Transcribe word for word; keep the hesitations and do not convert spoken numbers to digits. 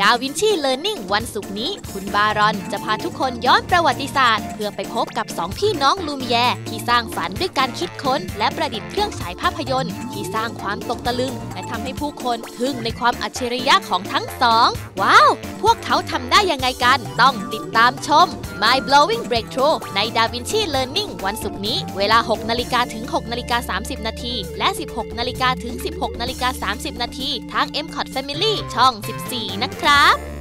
ดาวินชีเลิร์นนิ่งวันศุกร์นี้คุณบารอนจะพาทุกคนย้อนประวัติศาสตร์เพื่อไปพบกับสองพี่น้องลูมิแยร์ที่สร้างฝันด้วยการคิดค้นและประดิษฐ์เครื่องฉายภาพยนตร์ที่สร้างความตกตะลึงและทำให้ผู้คนทึ่งในความอัจฉริยะของทั้งสองว้าวพวกเขาทำได้ยังไงกันต้องติดตามชม Mind Blowing Breakthrough ใน DaVinci Learning วันศุกร์นี้เวลา หกนาฬิกา ถึง หกนาฬิกาสามสิบ นาทีและ สิบหกนาฬิกา ถึง สิบหกนาฬิกาสามสิบ นาทีทาง เอ็ม คอท Family ช่อง สิบสี่ นะครับ